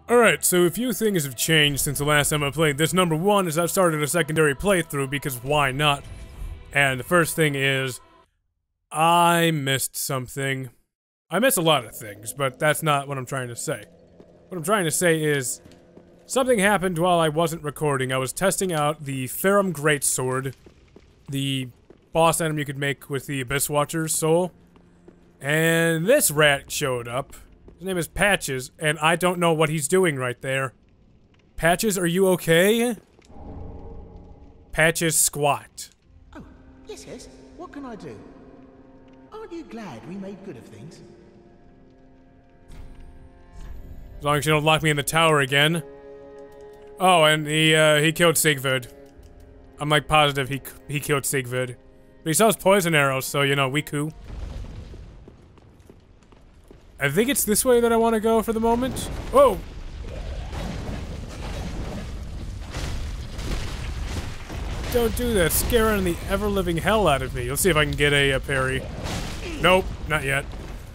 Alright, so a few things have changed since the last time I played this. Number one is I've started a secondary playthrough because why not? And the first thing is, I missed something. I missed a lot of things, but that's not what I'm trying to say. What I'm trying to say is, something happened while I wasn't recording. I was testing out the Farum Greatsword, the boss item you could make with the Abyss Watcher's soul, and this rat showed up. His name is Patches, and I don't know what he's doing right there. Patches, are you okay? Patches, squat. Oh, yes. What can I do? Aren't you glad we made good of things? As long as you don't lock me in the tower again. Oh, and he killed Sigvard. I'm like positive he killed Sigvard. But he sells poison arrows, so you know, we cool. I think it's this way that I want to go for the moment. Whoa! Don't do that, scaring the ever-living hell out of me. Let's see if I can get a parry. Nope, not yet.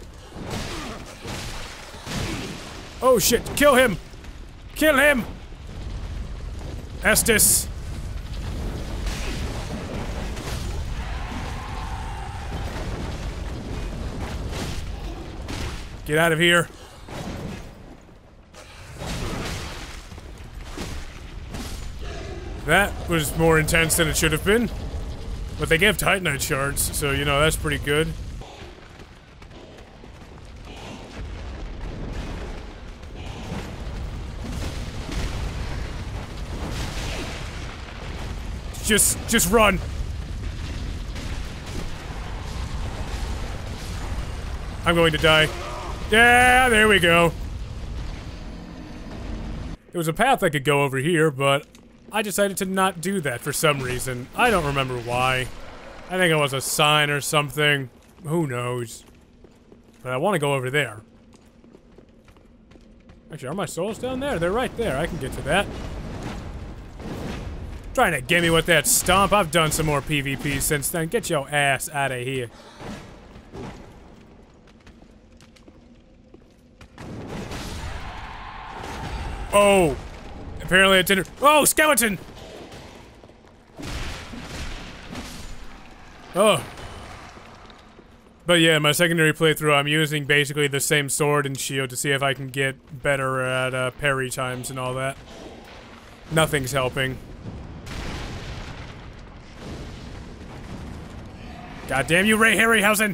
Oh shit, kill him! Kill him! Estus! Get out of here. That was more intense than it should have been. But they gave Titanite shards, so you know, that's pretty good. Just run. I'm going to die. Yeah, there we go. There was a path I could go over here, but I decided to not do that for some reason. I don't remember why. I think it was a sign or something. Who knows? But I want to go over there. Actually, are my souls down there? They're right there. I can get to that. Trying to get me with that stomp. I've done some more PvP since then. Get your ass out of here. Oh! Apparently it didn't- Oh, skeleton! Oh. But yeah, my secondary playthrough, I'm using basically the same sword and shield to see if I can get better at parry times and all that. Nothing's helping. God damn you, Ray Harryhausen!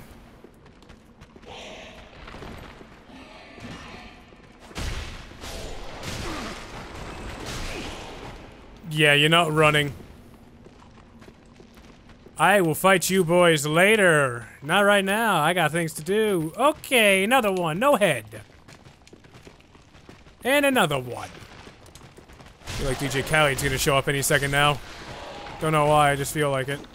Yeah, you're not running. I will fight you boys later. Not right now. I got things to do. Okay, another one. No head. And another one. I feel like DJ Khaled's gonna show up any second now. Don't know why, I just feel like it.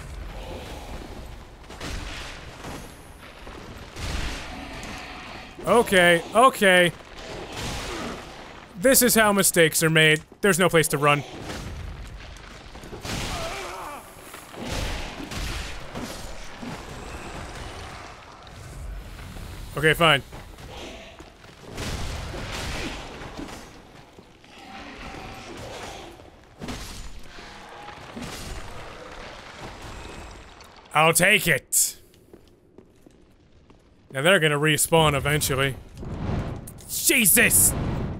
Okay, okay. This is how mistakes are made. There's no place to run. Okay, fine. I'll take it. Now they're gonna respawn eventually. Jesus!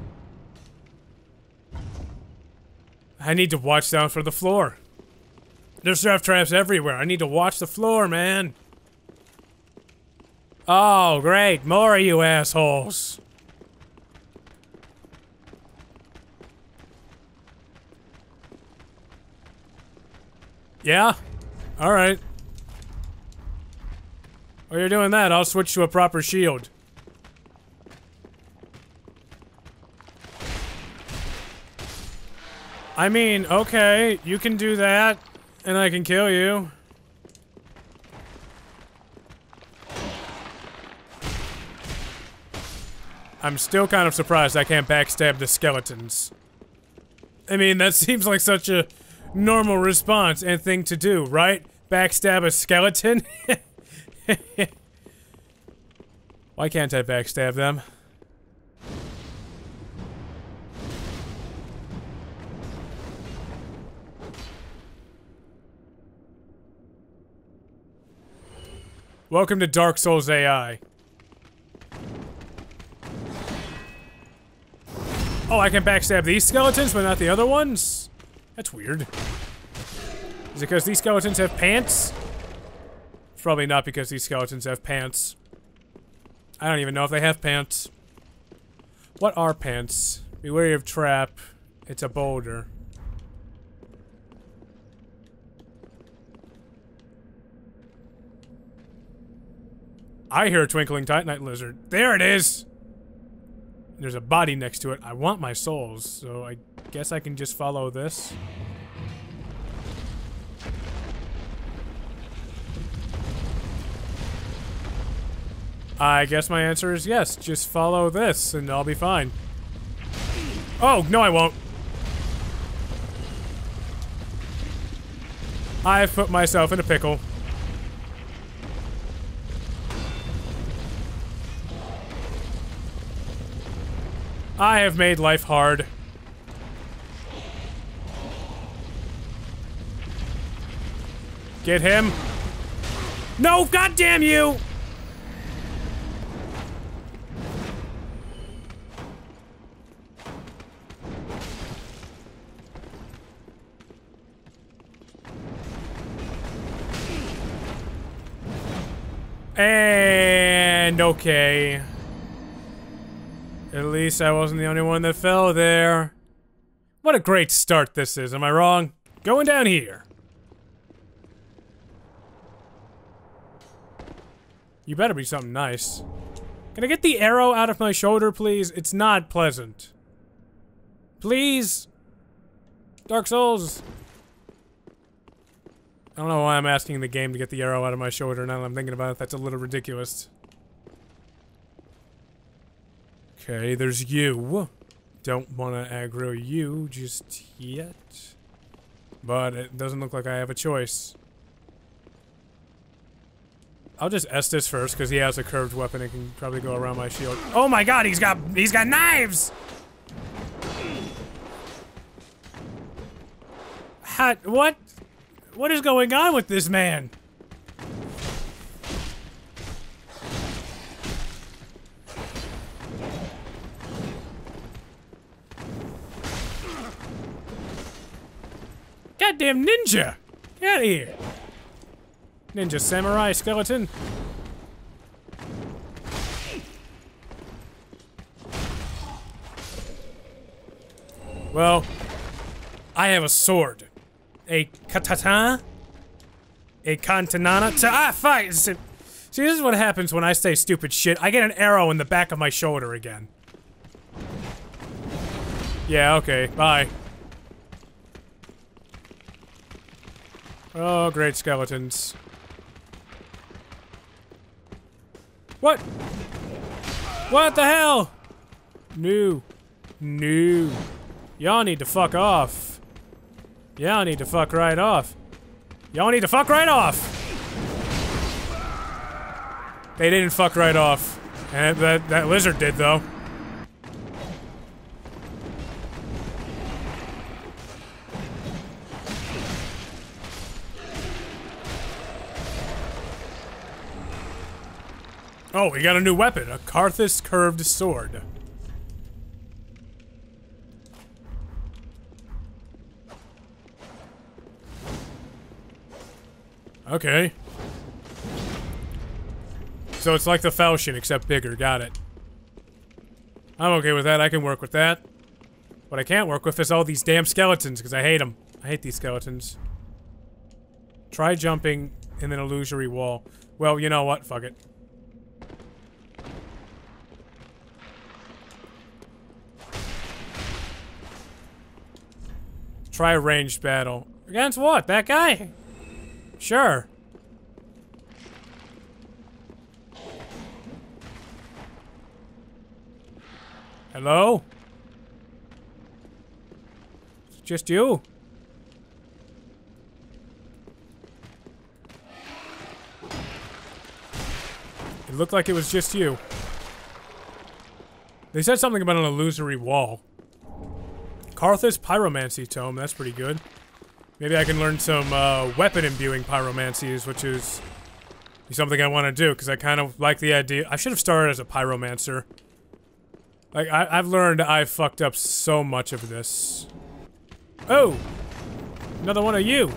I need to watch down for the floor. There's surf traps everywhere. I need to watch the floor, man. Oh, great. More of you assholes. Yeah? Alright. While you're doing that, I'll switch to a proper shield. I mean, okay, you can do that, and I can kill you. I'm still kind of surprised I can't backstab the skeletons. I mean, that seems like such a normal response and thing to do, right? Backstab a skeleton? Why can't I backstab them? Welcome to Dark Souls AI. Oh, I can backstab these skeletons, but not the other ones? That's weird. Is it because these skeletons have pants? It's probably not because these skeletons have pants. I don't even know if they have pants. What are pants? Be wary of trap. It's a boulder. I hear a twinkling titanite lizard. There it is! There's a body next to it. I want my souls, so I guess I can just follow this. I guess my answer is yes. Just follow this, and I'll be fine. Oh, no I won't. I've put myself in a pickle. I have made life hard. Get him. No, goddamn you! And okay. At least I wasn't the only one that fell there. What a great start this is, am I wrong? Going down here. You better be something nice. Can I get the arrow out of my shoulder, please? It's not pleasant. Please? Dark Souls. I don't know why I'm asking the game to get the arrow out of my shoulder now that I'm thinking about it. That's a little ridiculous. Okay, there's you. Don't want to aggro you just yet. But it doesn't look like I have a choice. I'll just Estus first, because he has a curved weapon and can probably go around my shield. Oh my god, he's got knives! What? What is going on with this man? Goddamn ninja! Get out of here! Ninja samurai skeleton. Well, I have a sword. A katana? A kantanana? Fuck! See, this is what happens when I say stupid shit. I get an arrow in the back of my shoulder again. Yeah, okay, bye. Oh, great skeletons. What? What the hell? No. No. Y'all need to fuck off. Y'all need to fuck right off. Y'all need to fuck right off! They didn't fuck right off. And that lizard did, though. Oh, we got a new weapon, a Karthus curved sword. Okay. So it's like the falchion, except bigger, got it. I'm okay with that, I can work with that. What I can't work with is all these damn skeletons, because I hate them. I hate these skeletons. Try jumping in an illusory wall. Well, you know what, fuck it. Try a ranged battle. Against what? That guy? Sure. Hello? It's just you? It looked like it was just you. They said something about an illusory wall. Karthus Pyromancy Tome, that's pretty good. Maybe I can learn some weapon imbuing pyromancies, which is be something I want to do, because I kind of like the idea. I should have started as a pyromancer. Like, I've learned I fucked up so much of this. Oh! Another one of you!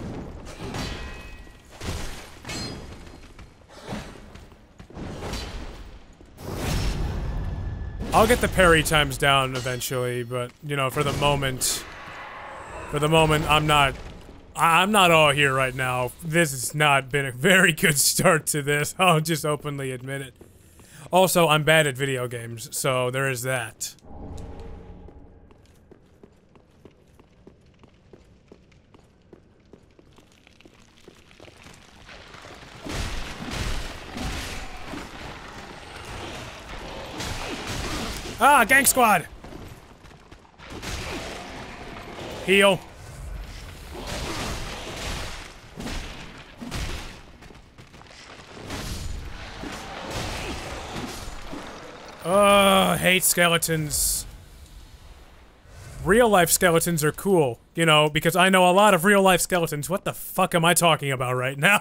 I'll get the parry times down eventually, but, you know, for the moment, I'm not all here right now. This has not been a very good start to this. I'll just openly admit it. Also, I'm bad at video games, so there is that. Ah, gang squad! Heal. Hate skeletons. Real life skeletons are cool, you know, because I know a lot of real life skeletons. What the fuck am I talking about right now?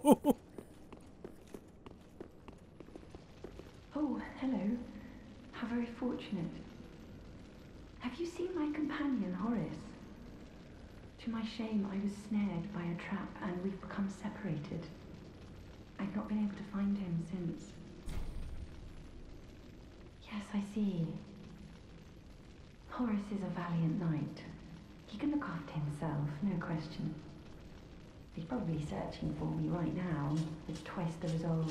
Oh, hello. How very fortunate. Have you seen my companion, Horace? To my shame, I was snared by a trap and we've become separated. I've not been able to find him since. Yes, I see. Horace is a valiant knight. He can look after himself, no question. He's probably searching for me right now. It's twice the resolve.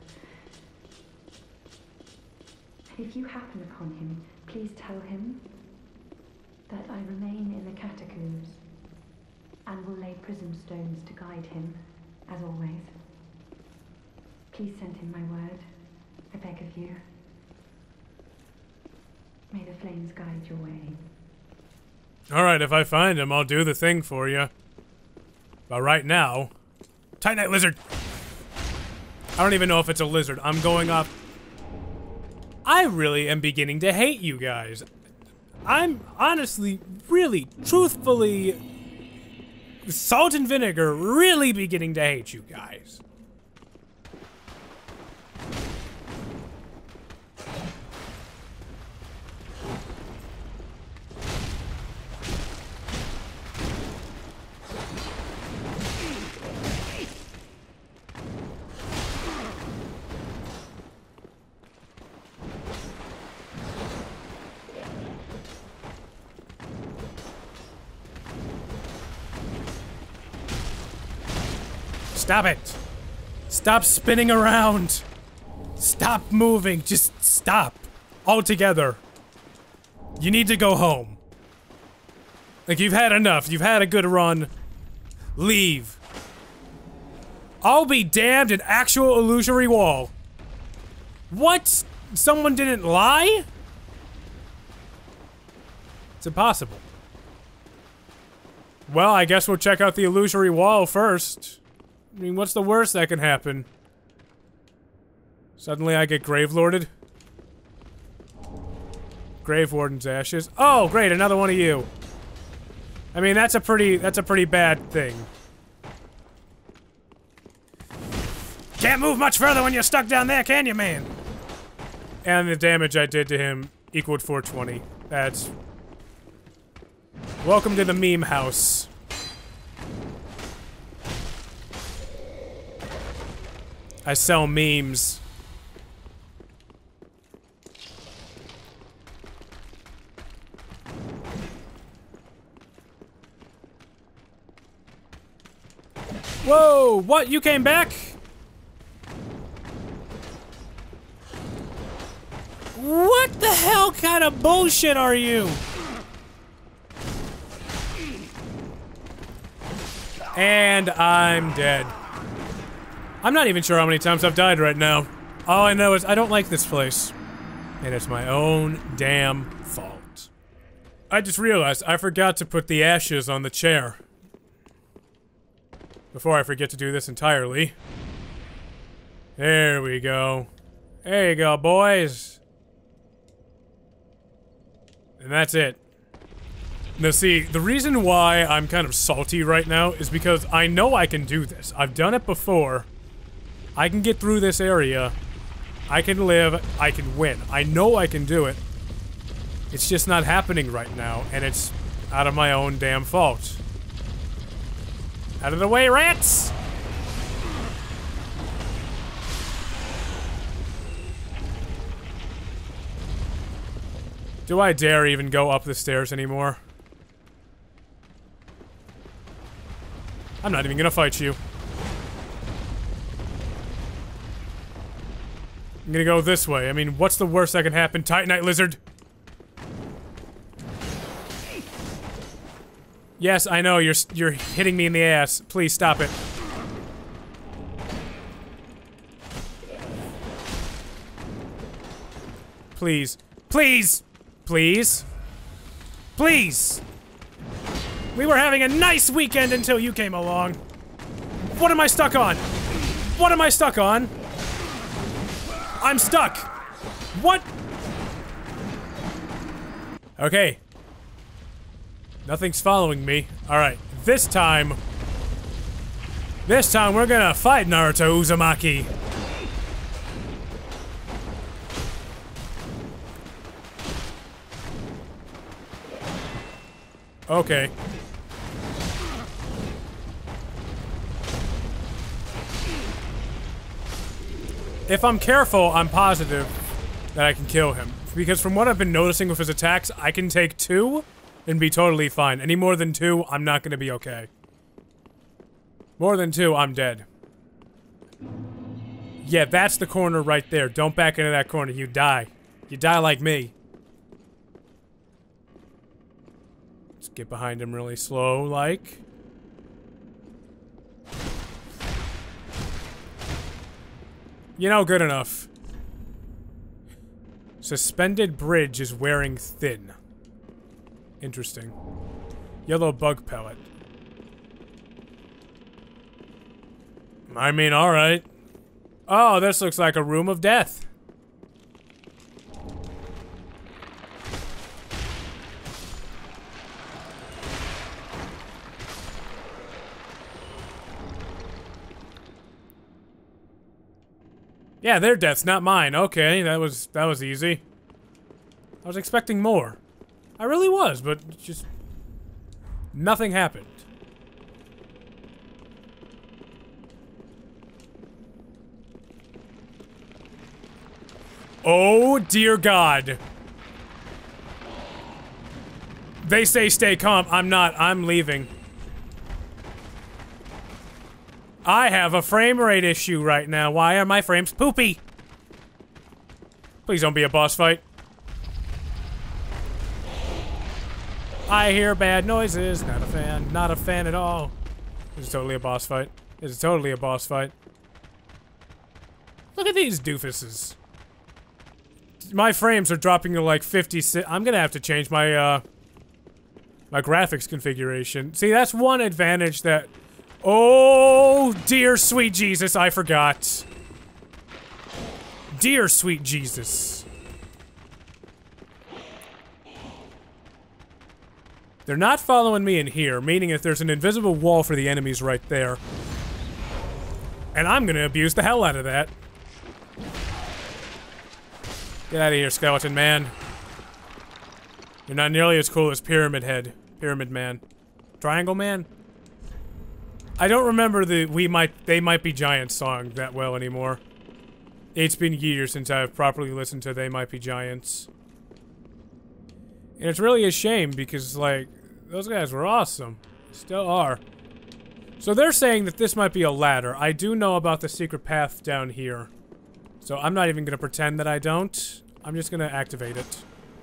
If you happen upon him, please tell him that I remain in the catacombs and will lay prism stones to guide him, as always. Please send him my word, I beg of you. May the flames guide your way. Alright, if I find him, I'll do the thing for you. But right now... Titanite lizard! I don't even know if it's a lizard. I'm going off... I really am beginning to hate you guys. I'm honestly, really, truthfully... Salt and vinegar really beginning to hate you guys. Stop it! Stop spinning around! Stop moving! Just stop! Altogether. You need to go home. Like, you've had enough. You've had a good run. Leave. I'll be damned, an actual illusory wall. What? Someone didn't lie? It's impossible. Well, I guess we'll check out the illusory wall first. I mean, what's the worst that can happen? Suddenly I get Gravelorded? Grave Warden's ashes. Oh, great, another one of you. I mean, that's a pretty bad thing. Can't move much further when you're stuck down there, can you, man? And the damage I did to him equaled 420. That's... Welcome to the meme house. I sell memes. Whoa! What? You came back? What the hell kind of bullshit are you? And I'm dead. I'm not even sure how many times I've died right now. All I know is I don't like this place. And it's my own damn fault. I just realized I forgot to put the ashes on the chair. Before I forget to do this entirely. There we go. There you go, boys. And that's it. Now see, the reason why I'm kind of salty right now is because I know I can do this. I've done it before. I can get through this area. I can live. I can win. I know I can do it. It's just not happening right now, and it's out of my own damn fault. Out of the way, rats! Do I dare even go up the stairs anymore? I'm not even gonna fight you. I'm gonna go this way. I mean, what's the worst that can happen? Titanite lizard! Yes, I know, you're hitting me in the ass. Please stop it. Please. Please! Please? Please! We were having a nice weekend until you came along. What am I stuck on? What am I stuck on? I'm stuck! What? Okay. Nothing's following me. Alright, this time we're gonna fight Naruto Uzumaki. Okay. If I'm careful, I'm positive that I can kill him. Because from what I've been noticing with his attacks, I can take 2 and be totally fine. Any more than 2, I'm not gonna be okay. More than 2, I'm dead. Yeah, that's the corner right there. Don't back into that corner, you die. You die like me. Let's get behind him really slow, like. You know, good enough. Suspended bridge is wearing thin. Interesting. Yellow bug pellet. I mean, alright. Oh, this looks like a room of death. Yeah, their deaths, not mine. Okay, that was easy. I was expecting more. I really was, but just nothing happened. Oh dear God. They say stay calm. I'm not. I'm leaving. I have a frame rate issue right now. Why are my frames poopy? Please don't be a boss fight. I hear bad noises. Not a fan. Not a fan at all. This is totally a boss fight. This is totally a boss fight. Look at these doofuses. My frames are dropping to like 56. I'm gonna have to change my, my graphics configuration. See, that's one advantage that... Oh, dear sweet Jesus, I forgot. Dear sweet Jesus. They're not following me in here, meaning if there's an invisible wall for the enemies right there. And I'm gonna abuse the hell out of that. Get out of here, skeleton man. You're not nearly as cool as Pyramid Head. Pyramid Man. Triangle Man? I don't remember the They Might Be Giants song that well anymore. It's been years since I've properly listened to They Might Be Giants. And it's really a shame because, like, those guys were awesome. Still are. So they're saying that this might be a ladder. I do know about the secret path down here. So I'm not even gonna pretend that I don't. I'm just gonna activate it.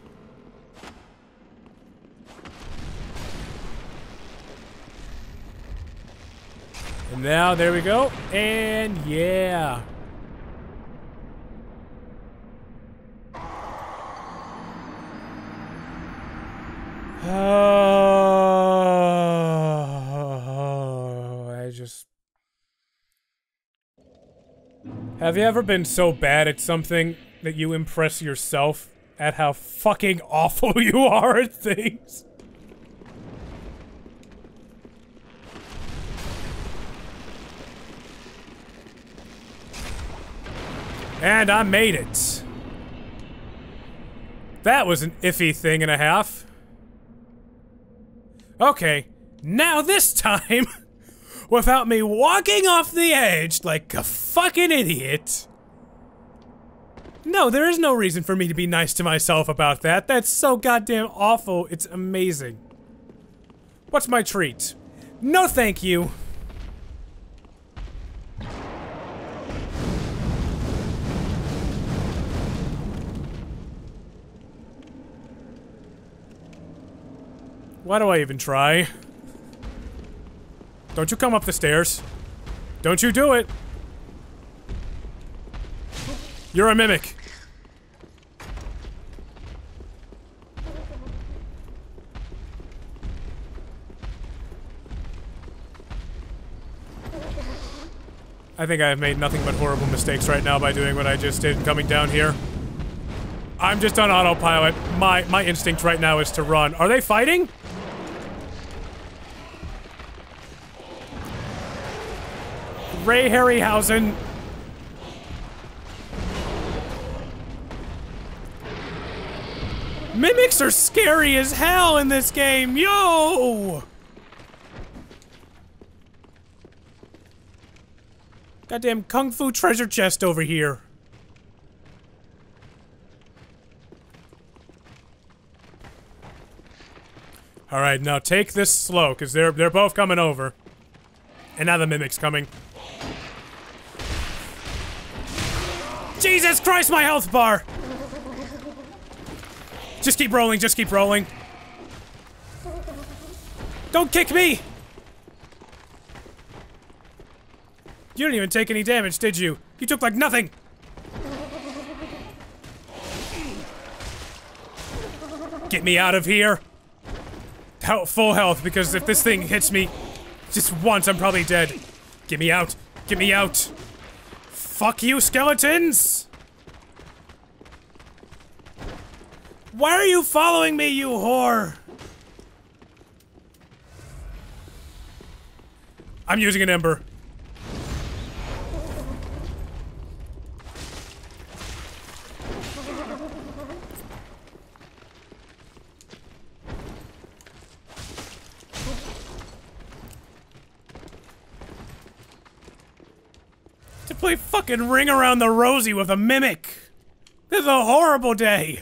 And now, there we go. And yeah. Oh, I just... Have you ever been so bad at something that you impress yourself at how fucking awful you are at things? And I made it. That was an iffy thing and a half. Okay, now this time, without me walking off the edge like a fucking idiot. No, there is no reason for me to be nice to myself about that. That's so goddamn awful. It's amazing. What's my treat? No thank you. Why do I even try? Don't you come up the stairs. Don't you do it. You're a mimic. I think I have made nothing but horrible mistakes right now by doing what I just did coming down here. I'm just on autopilot. My instinct right now is to run. Are they fighting? Ray Harryhausen. Mimics are scary as hell in this game, yo! Goddamn kung fu treasure chest over here. Alright, now take this slow, because they're both coming over. And now the mimic's coming. Jesus Christ, my health bar! Just keep rolling, just keep rolling. Don't kick me! You didn't even take any damage, did you? You took like nothing! Get me out of here! Full health, because if this thing hits me just once, I'm probably dead. Get me out! Get me out! Fuck you, skeletons! Why are you following me, you whore? I'm using an ember. To play fucking Ring Around the Rosie with a mimic. This is a horrible day.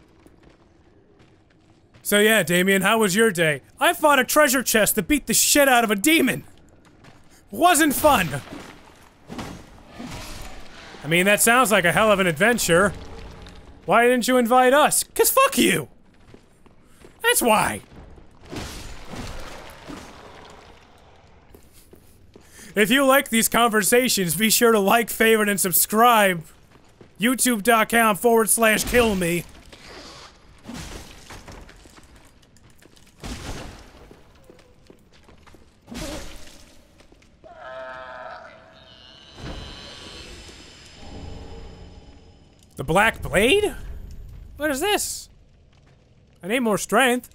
So yeah, Damien, how was your day? I fought a treasure chest that beat the shit out of a demon. Wasn't fun. I mean, that sounds like a hell of an adventure. Why didn't you invite us? 'Cause fuck you! That's why! If you like these conversations, be sure to like, favorite, and subscribe. YouTube.com/kill me. The Black Blade? What is this? I need more strength.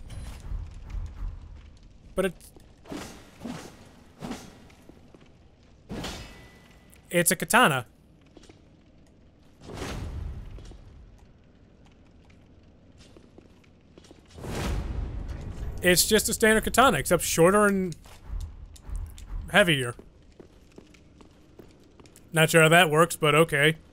But it's a katana. It's just a standard katana, except shorter and heavier. Not sure how that works, but okay.